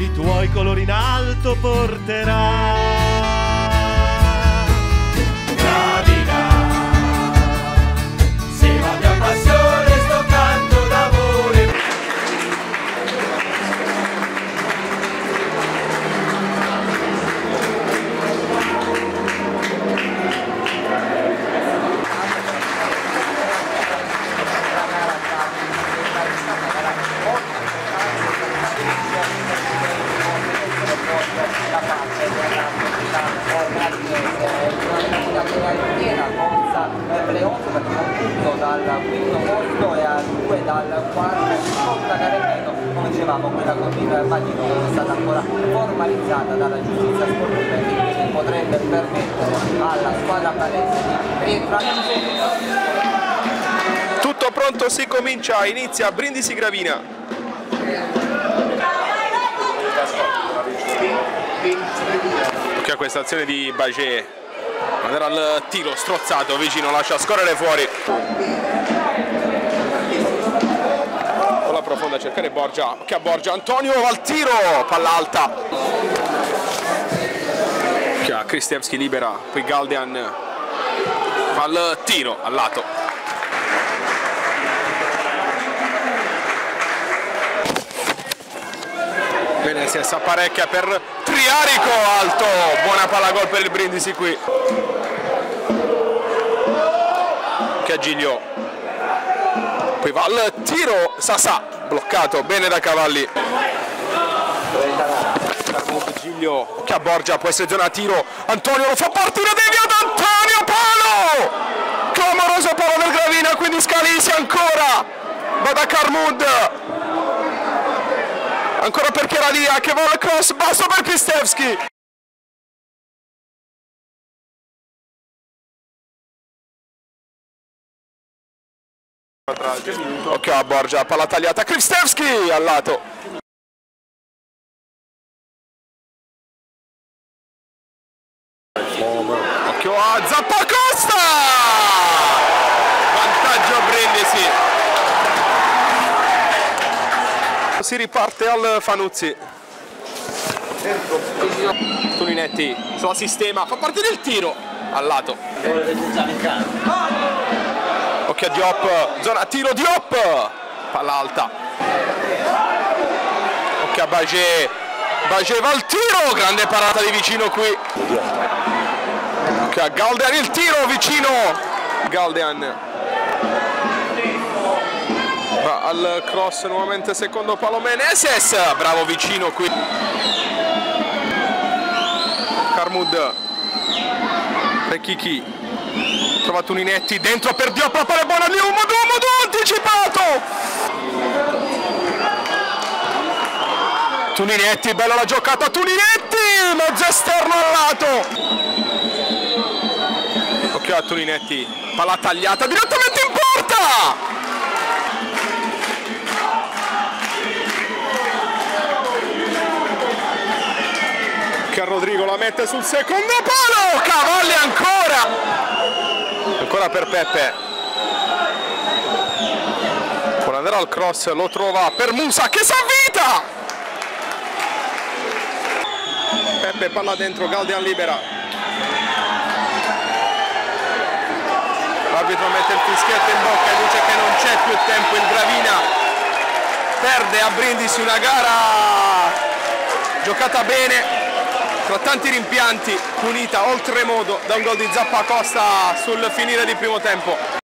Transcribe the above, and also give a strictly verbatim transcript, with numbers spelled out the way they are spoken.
i tuoi colori in alto porterà. Dal quinto posto e a due dal quarto, scorta Caremeno, come dicevamo quella con il maglino non è stata ancora formalizzata dalla giustizia sportiva e quindi potrebbe permettere alla squadra palese di rientrare in serie. Tutto pronto, si comincia, inizia Brindisi Gravina. Che questa azione di Bagé. Andrà al tiro strozzato, vicino, lascia scorrere fuori. Con la profonda a cercare Borgia, che a Borgia, Antonio va al tiro, palla alta. Che a Kristevski libera, poi Galdean fa il tiro al lato. Bene, si apparecchia per Triarico, alto, buona palla gol per il Brindisi qui. Che a Giglio, poi va al tiro, Sasà, bloccato, bene da Cavalli. Giglio, che a Borgia, può essere zona tiro, Antonio lo fa partire, devia da Antonio, palo! Clamoroso palo del Gravina, quindi Scalisi ancora, va da Carmud. Ancora per Cheralia che va al cross, basso per Kristevski. Occhio a Borgia, palla tagliata, Kristevski al lato. Occhio a Zappacosta! Vantaggio Brindisi. Si riparte al Fanuzzi. Toninetti sulla sistema, fa partire il tiro al lato. Occhio a Diop, zona tiro Diop, palla alta. Occhio a Bagé, Bagé va al tiro, grande parata di vicino qui. Occhio a Galdean, il tiro vicino, Galdean. Va al cross nuovamente, secondo palo Meneses, bravo vicino qui. Carmud, Recchichi, trova Tuninetti, dentro per Diop, la palla buona lì, un modo, un modo anticipato. Tuninetti, bella la giocata, Tuninetti, mezzo esterno al lato. Occhio a Tuninetti, palla tagliata direttamente in porta. Che Rodrigo la mette sul secondo palo, Cavalli ancora, ancora per Peppe, vuole andare al cross, lo trova per Musa che s'avvita, Peppe palla dentro, Galdean libera, l'arbitro mette il fischietto in bocca e dice che non c'è più tempo, il Gravina perde a Brindisi una gara giocata bene, tra tanti rimpianti, punita oltremodo da un gol di Zappacosta sul finire di primo tempo.